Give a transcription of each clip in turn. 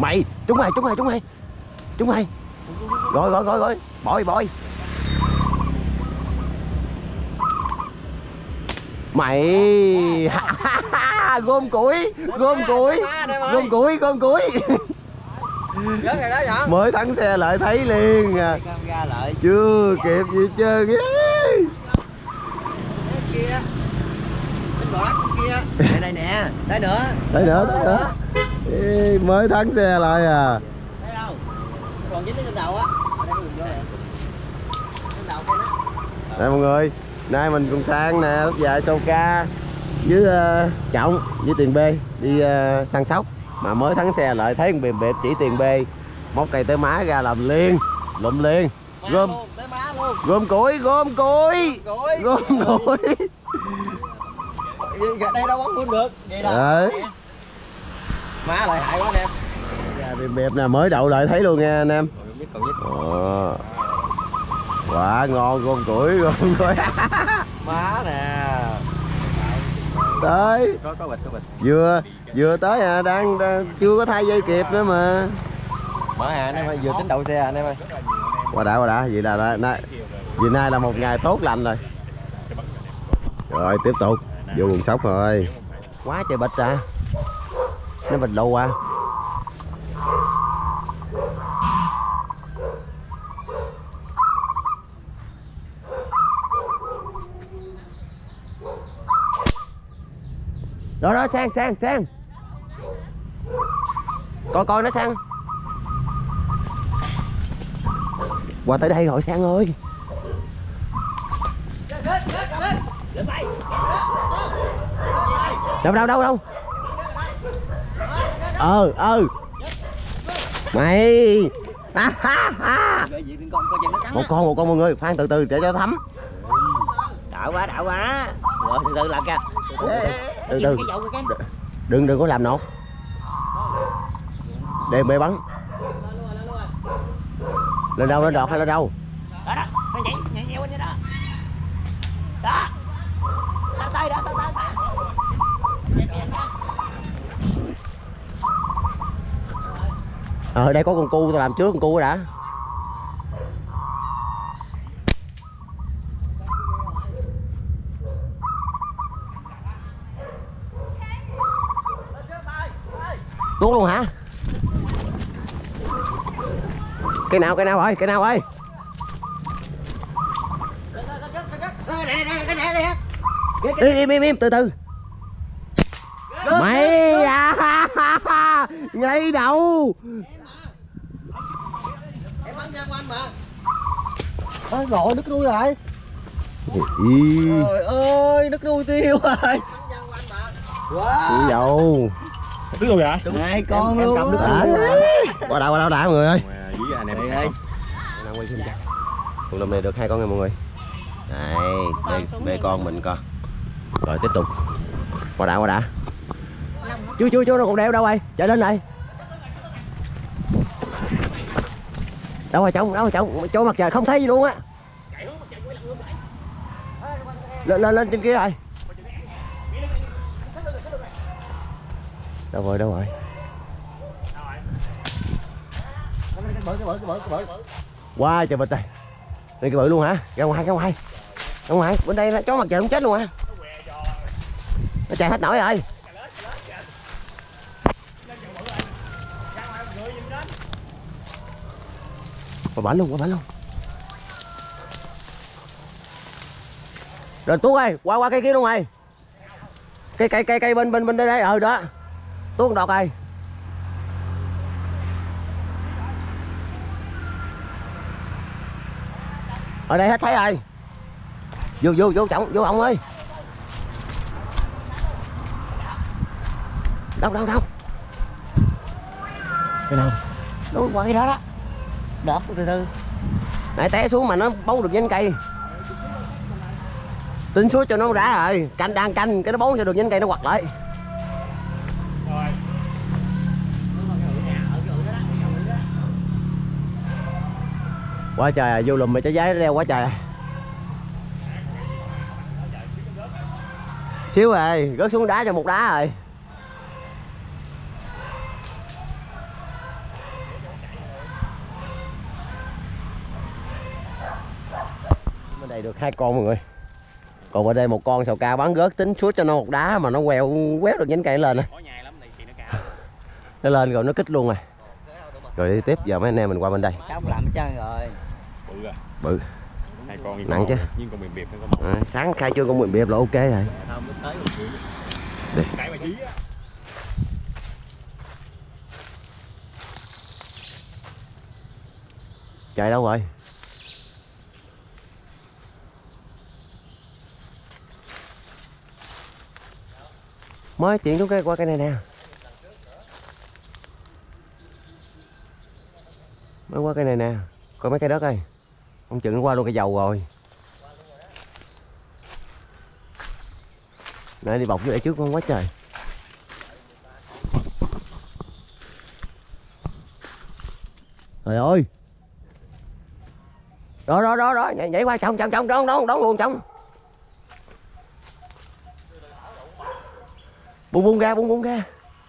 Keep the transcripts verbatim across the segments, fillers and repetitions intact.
Mày trúng mày trúng mày trúng mày trúng mày. Rồi rồi rồi rồi bội bội. Mày gom củi gom củi gom củi gom củi. Mới thắng xe lại thấy liền à. Chưa kịp gì trơn á. Đây này nè, tới nữa. Tới nữa, tới nữa. Ê, mới thắng xe lại à. Thấy không? Còn dính trên đầu á. Đây có đường vô nè. Trên đầu xe đó. Đây mọi người, nay mình cùng sang nè, lúc dài sâu ca với uh, Trọng với Tiền B đi uh, săn sóc mà mới thắng xe lại thấy bìm bẹp chỉ Tiền B móc cây tới má ra làm liền lụm liền gom gom củi gom củi gom củi. Đây đâu bắn được vậy đâu. Đấy. Má lại hại quá anh em. Dạ, bìm bẹp nè mới đậu lại thấy luôn nha anh em. Ờ. Quả ngon gom củi gom củi. Má nè. Tới Có có bịch có bịch. vừa vừa tới à, đang, đang chưa có thay dây kịp nữa mà. Mở hà anh em ơi, vừa tính đậu xe anh em ơi. Qua đã qua đã vậy là nay vì nay là một ngày tốt lành rồi. Rồi tiếp tục vô buồng sóc rồi. Quá trời bịch à. Nó bịch lâu à. Đó đó sang sang sang. Coi coi nó sang. Qua tới đây rồi Sang ơi. Đâu đâu đâu đâu. Ờ ờ. Mày. À, ha, ha. Một con một con mọi người, khoan từ từ để cho thấm. Đảo quá đảo quá. Rồi từ từ làm kìa. Từ từ. Đừng đừng có làm nổ. Để bê bắn. Lên đâu lên đọt hay lên đâu? Đó đó, nó nhảy nhảy nheo như đó. Đó. Tao tay đó, tao tay. Ờ đây có con cu tao làm trước con cu đã. Tuốt luôn hả? Cái nào cái nào ơi, cái nào ơi? Im im im im từ từ. Mày à, ngay đầu. Em bắn ra anh mà. Ôi lội nước nuôi rồi. Trời ơi, nước nuôi tiêu rồi. Wow. Dầu. Nước luôn vậy? Hai con luôn. Em cầm nước đã. Qua đâu qua đâu đã mọi người ơi. Dưới anh em ơi. Đang quay phim chắc. Con lùm này được hai con nha mọi người. Đây, bê, bê con mình coi. Rồi tiếp tục. Qua đã qua đã. Chú chú chú nó còn đeo đâu rồi? Chạy lên này. Đâu rồi chồng, đâu rồi chồng, chỗ mặt trời không thấy gì luôn á. Lên lên lên trên kia rồi. Đâu rồi đâu rồi? Wow trời bịch rồi. Đây cái bự luôn hả? Ra ngoài ra ngoài. Ra ngoài, bên đây nó chó mặt trời không chết luôn hả? Nó chạy hết nổi rồi. Qua bển luôn, qua bển luôn. Rồi Tuốt ơi, qua qua cây kia luôn rồi. Cây cây cây cây bên bên bên đây đây, ờ đó. Tuốt đọt rồi. Ở đây hết thấy rồi. Vô vô vô trọng, vô ông ơi. Đâu đâu đâu. Cái nào? Đúng qua cái đó đó. Đập từ từ. Nãy té xuống mà nó bấu được nhánh cây. Tính suốt cho nó rã rồi, canh đang canh cái nó bấu cho được nhánh cây nó quặt lại. Quá trời à, vô lùm mà trái giấy leo quá trời à. Xíu rồi, rớt xuống đá cho một đá rồi. này được hai con mọi người. Còn ở đây một con sầu ca bán gớt tính suốt cho nó một đá mà nó queo quét được nhánh cây lên này. Nó lên rồi nó kích luôn rồi. Rồi đi tiếp, giờ mấy anh em mình qua bên đây. Sáng làm hết trơn rồi. Bự à. Bự. Hai con nặng chứ. Nhưng con mềm bẹp nó có À, sáng khai trương con mềm bẹp là ok rồi. Đi. Cái mà chí á. Chạy đâu rồi? Mới chuyển xuống cái qua cái này nè. Mới qua cái này nè. Coi mấy cây đất ơi. Ông chừng nó qua luôn cây dầu rồi. Nãy đi bọc với lại trước con quá trời. Trời ơi. Đó đó đó đó, nhảy, nhảy qua trong trong trong đón đón đón luôn trong. Bung bung ra, bung bung ra.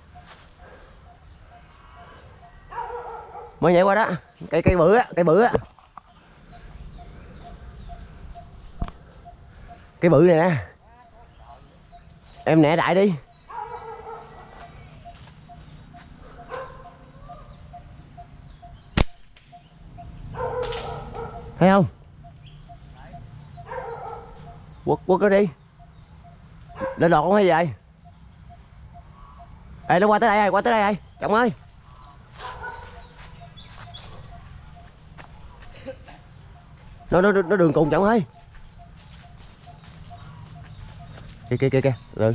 Mới nhảy qua đó, cây cây bự á, cây bự á. Cái bự này nè. Em nẹ đại đi. Thấy không? Quất quất nó đi. Lên lọt con hay vậy? Ê, nó qua tới đây rồi, qua tới đây rồi. Trọng ơi. Nó nó nó đường cùng Trọng ơi. Kìa kìa kìa kìa. Rồi.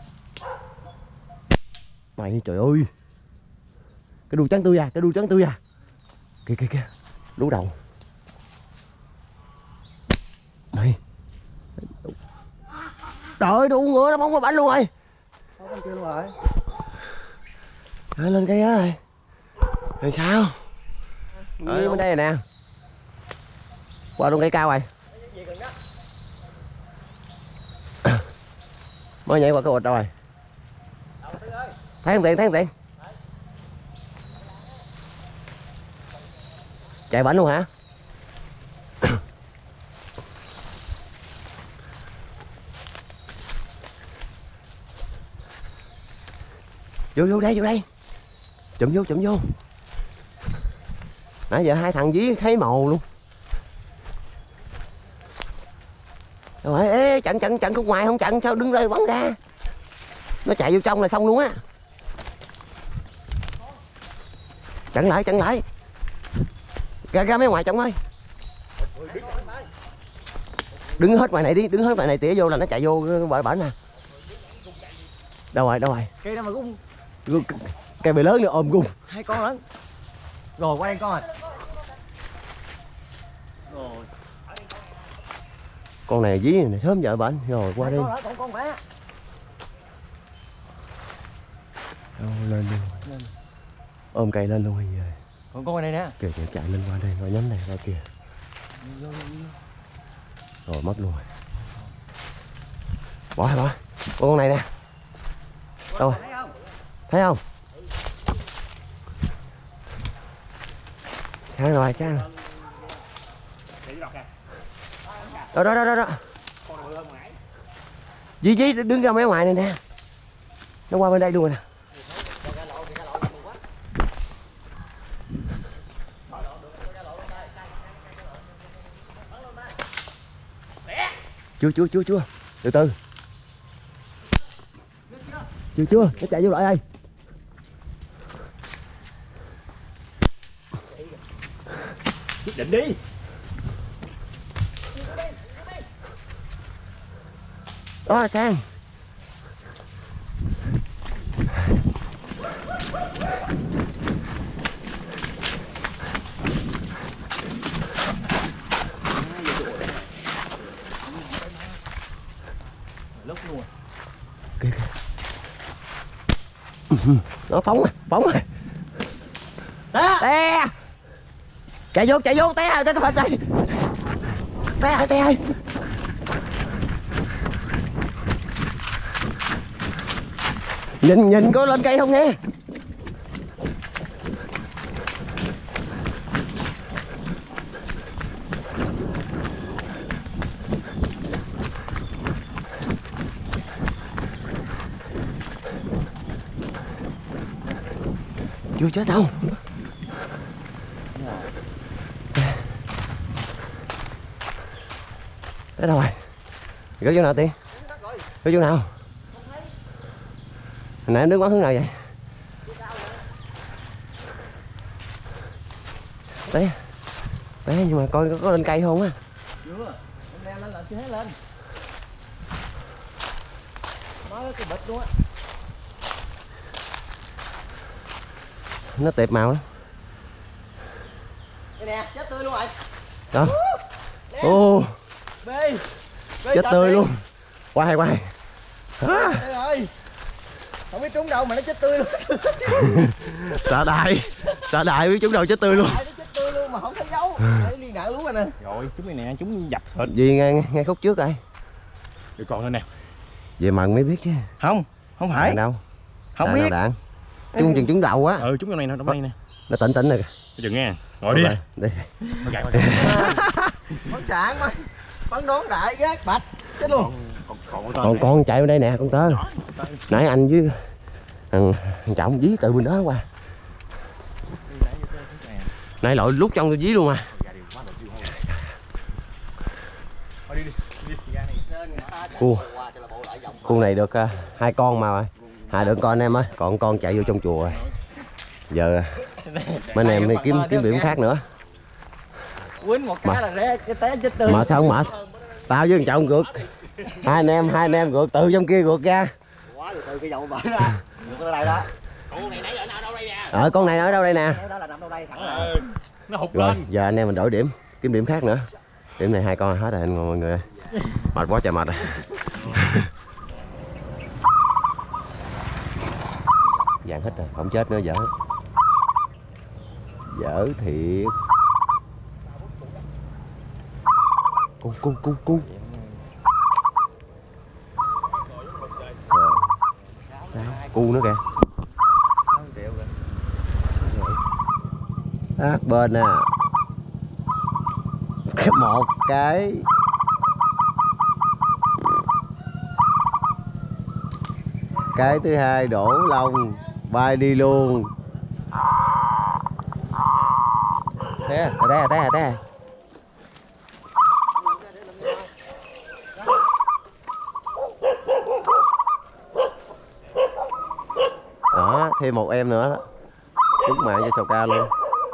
Mày trời ơi. Cái đuôi trắng tươi à, cái đuôi trắng tươi à. Kìa kìa kìa. Lú đầu. Mày. Trời ơi, đu ngựa nó bóng qua bánh luôn rồi. Bóng kia luôn rồi. Trời, lên cây á rồi. Rồi sao? Như bên đây nè. Qua luôn cây cao rồi. Mới nhảy qua cái ụt đâu rồi? Thấy không Tiền, thấy không Tiền? Chạy bánh luôn hả? Vô vô đây, vô đây. Chụm vô, chụm vô. Nãy giờ hai thằng dí thấy màu luôn. Rồi, ê, chặn chặn chặn khúc ngoài không chặn sao đứng rơi bắn ra. Nó chạy vô trong là xong luôn á. Chặn lại, chặn lại. Ra ra mấy ngoài trong ơi. Đứng hết ngoài này đi, đứng hết ngoài này tỉa vô là nó chạy vô bãi bãi nè. Đâu rồi, đâu rồi? Cây đâu mà gung. Cây bể lớn nữa ôm gung. Hai con lớn. Rồi qua đây con rồi. Rồi. Con này dí này sớm vợ bệnh rồi qua đi. Con con bé. Đâu, lên luôn. Lên. Ôm cây lên luôn rồi. Còn con này nè. Kìa kìa chạy lên qua đây rồi nhắm này ra kìa. Rồi mất luôn rồi. Bỏ bỏ. Con này nè. Đâu rồi? Thấy không? Sao rồi, sao rồi? Đó đó đó đó. đó. Dí dí đứng ra mấy ngoài này nè. Nó qua bên đây luôn rồi nè. Chưa chưa chưa chưa. Từ từ. Chưa chưa, nó chạy vô lại đây. Quyết định đi. Đó là Sang. Lúc luôn. Kìa kìa. Nó phóng rồi, phóng rồi. Té. Chạy vô, chạy vô, té rồi, té phải chạy. Té ơi, té ơi. Nhìn nhìn có lên cây không nghe. Chưa chết đâu. Tới đâu rồi? Gửi chỗ nào Tiên? Gửi chỗ nào? Hồi nãy nước bắn hướng nào vậy? Té. Té nhưng mà coi có, có lên cây không á? Chưa. Em leo lên là chưa hết lên. Nói cái bịch luôn á. Nó tệp màu lắm. Đây nè, chết tươi luôn rồi. Đó. Ô. B. Chết tươi luôn. Quay quay. Trời ơi. Không biết trúng đâu mà nó chết tươi luôn. Sợ đại. Sợ đại biết trúng đâu chết tươi luôn. Nó chết tươi luôn mà không thấy dấu. Đấy liên nạn luôn rồi nè. Rồi chúng này nè, chúng dập hết. Gì ngay ngay khúc trước rồi. Được còn lên nè. Về mần mới biết chứ. Không, không phải. Đạn đâu? Không Đạn biết. đâu đạn. Chung chừng trúng đầu á. Ừ, chúng trong này nè, trong đây nè. Nó tỉnh tỉnh rồi. Cái chừng nghe. Ngồi đi. Đi. Thôi gạt qua. Bắn sạn mà. Bắn đón đại gác bạch. Chết luôn. Còn còn Còn con chạy bên đây nè con tơ. Nãy anh với thằng, thằng Trọng dí từ bên đó qua. Nãy lội lúc trong tôi dí luôn mà. Cu cu này được uh, hai con mà hai đứa con anh em á, còn con chạy vô trong chùa rồi. Giờ mấy anh em đi kiếm kiếm điểm khác nữa. Quýnh một cái là ré cái té chết tươi. Mệt sao không mệt? Tao với thằng Trọng gượt. Hai anh em hai anh em gượt từ trong kia gượt ra. Quá rồi từ cái dậu bể ra. Gượt ở đây đó. Con này nãy ở đâu đây nè. Ờ con này ở đâu đây nè. Cái đó là nằm đâu đây thẳng Ờ, lại. nó hụt Rồi lên. giờ anh em mình đổi điểm, kiếm điểm khác nữa. Điểm này hai con hết rồi anh mọi người. Mệt quá trời mệt rồi. Dạng hết rồi, không chết nữa dở. Dở thiệt. Cu cu cu cu. Sao? Cu nữa kìa. Sát bên nè. Một cái. Cái thứ hai đổ lông bay đi luôn. Té té té té. Đó, thêm một em nữa đó. Trúng mạng cho sầu ca luôn.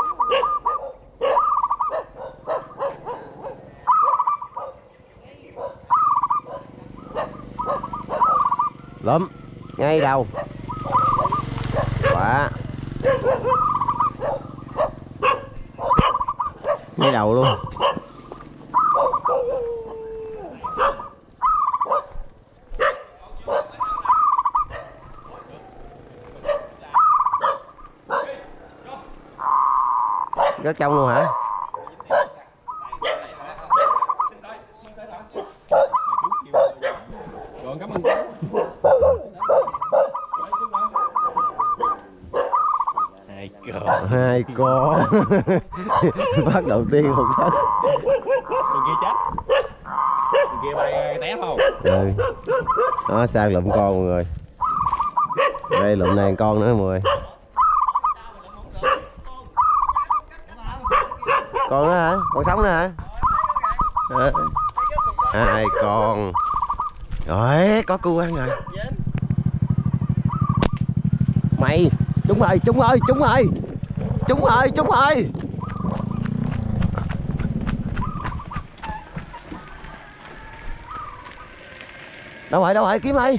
Lắm ngay đầu. Quả. Ngay đầu luôn. Rớt trong luôn hả? Rồi cảm ơn. Hai con. Hai con. Phát đầu tiên hụt sắt. Con kia chết. Con kia bay té không? Ừ. Đó sang lụm con mọi người. Đây lụm này con nữa mọi người. Con nữa hả? Con sống nữa hả? À, hai con. Rồi có cua ăn rồi. Mày chúng ơi chúng ơi chúng ơi chúng ơi chúng ơi. Đâu rồi đâu rồi kiếm ơi.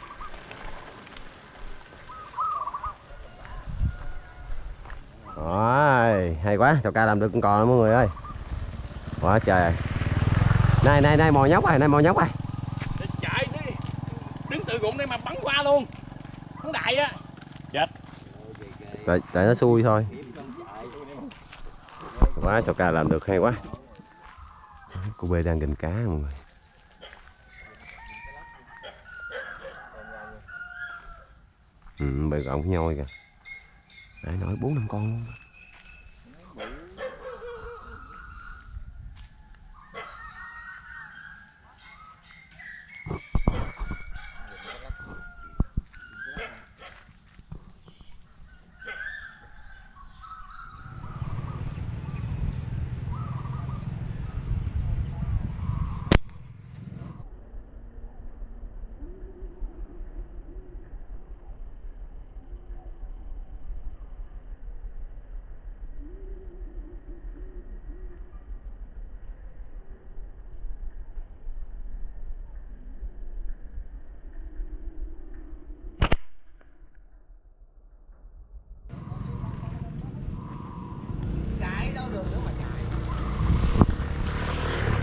Rồi hay quá, sao ca làm được con cò đó mọi người ơi. Quá trời. Này này này mò nhóc này, này mò nhóc này. Chạy đi. Đứng từ gụng đây mà bắn qua luôn. Bắn đại á. Chết. Tại, tại nó xui thôi. Quá sao ca làm được hay quá. Cô B đang gình cá mọi người. Ừ, bề rộng nhoi kìa. Để nói bốn năm con luôn.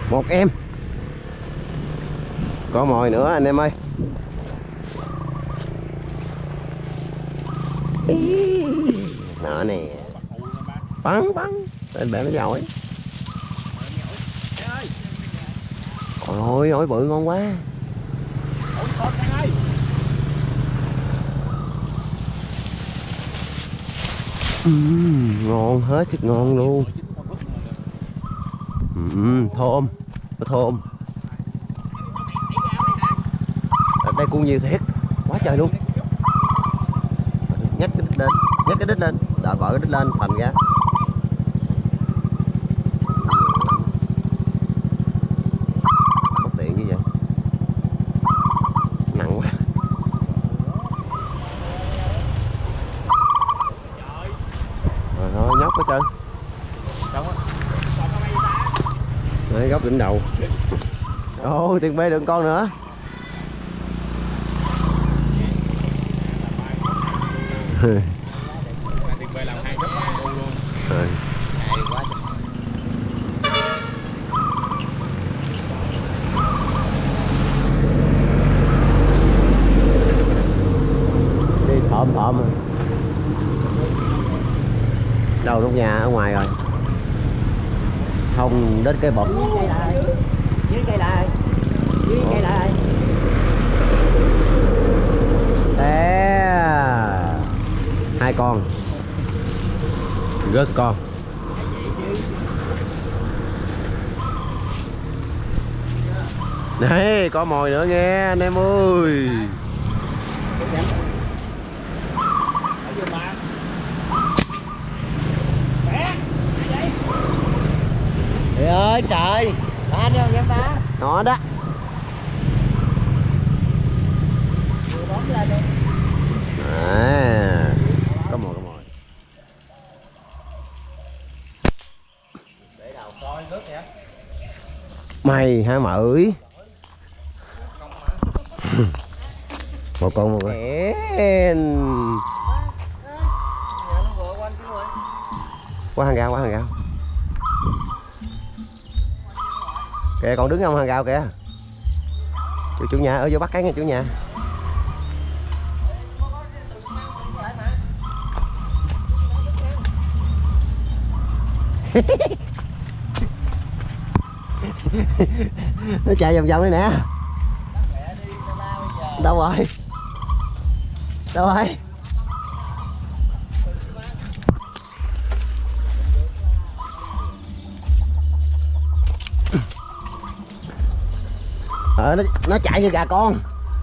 Một em. Có mồi nữa anh em ơi. Ý, nó nè. Bắn bắn. Lên bể nó giỏi. Ôi ôi bự ngon quá. Uhm, ngon hết sức ngon luôn. Uhm, thơm, có thơm. Ở đây cũng nhiều thiệt, quá trời luôn. Nhấc cái đít lên, nhấc cái đít lên, đợi vợ cái đít lên thành ra. Bất tiện như vậy, nặng quá. Rồi thôi nhóc hết trơn. Đấy, góc đỉnh đầu. Ô, tiền bê đừng con nữa. Tiền bê làm hai góc luôn luôn. Rồi. Hay quá. Đi thộm thộm. Đâu lúc nhà ở ngoài rồi. Không đến cái bột. Dưới cây lại. Dưới cây lại. Dưới cây lại. Té. Hai con. Rớt con. Đấy, có mồi nữa nghe anh em ơi. Trời ơi trời. Anh không dám đá. Nó đó. Bóng lên đi. À, có mồi có mồi. Để đầu coi rớt vậy. Mày hả mà ơi. Một con một con. Qua hàng rào, qua hàng rào. Kìa còn đứng trong hàng rào kìa. Chủ, chủ nhà ở vô bắt cái nha chủ nhà. Nó chạy vòng vòng đây nè. Đâu rồi? Đâu rồi? Ờ, nó, nó chạy như gà con.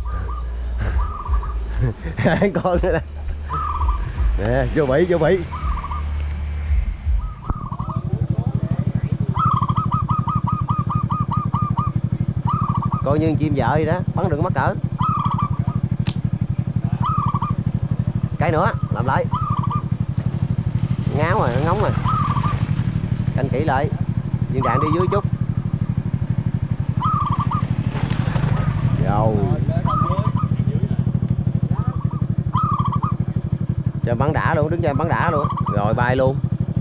Con nữa nè. Nè, vô bị, vô bị. Coi như chim vợ gì đó, bắn đừng mắc cỡ. Cái nữa, làm lại. Ngáo rồi, nó ngóng rồi. Canh kỹ lại. Viên đạn đi dưới chút. Rồi. Cho em bắn đã luôn, đứng cho em bắn đã luôn. Rồi bay luôn.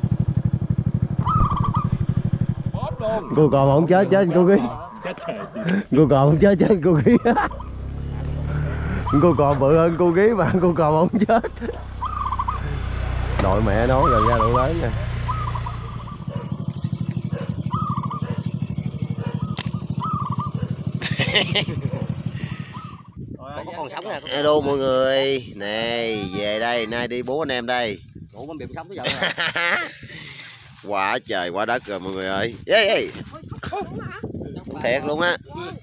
Cô còn không chết chết cô ghi. Cô còn không chết chết cô ghi. Cô còn bự hơn cô ghi mà cô còn không chết. Đội mẹ nó gần ra độ lớn nè. Có con sống nè. Hello mọi người. Nè, về đây, nay đi bốn anh em đây. Ủa con bị sống tới giờ rồi. Quá trời quá đất rồi mọi người ơi. Ê ê. Thiệt luôn á.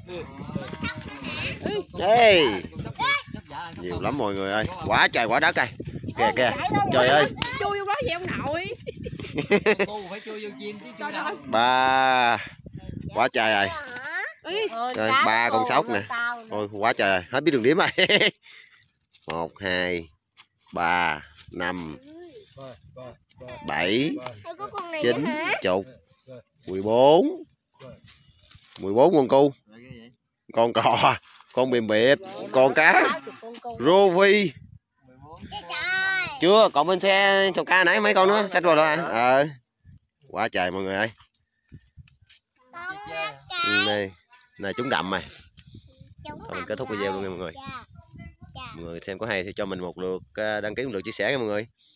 Ê. Nhiều lắm mọi người ơi. Quá trời quá đất ơi. Kìa kìa. Trời ơi. Chui vô đó vậy ông nội. Cô phải chui vô chim chứ chui đâu. Ba. Quá trời rồi. Rồi, ba con sóc nè. Ôi quá trời rồi. Hết biết đường điểm rồi. Một, hai, ba, năm, bảy, chín, chục, mười bốn, mười bốn con cu, con cò, con bìm biệp, con cá, rô vi. Chưa, còn bên xe sầu ca nãy mấy con nữa, xách rồi rồi. Ờ. Quá trời mọi người ơi. Ừ, này này trúng đậm mày. Chúng Thôi mình làm kết thúc video luôn nha mọi người. dạ. Dạ. Mọi người xem có hay thì cho mình một lượt à, đăng ký, một lượt chia sẻ nha mọi người.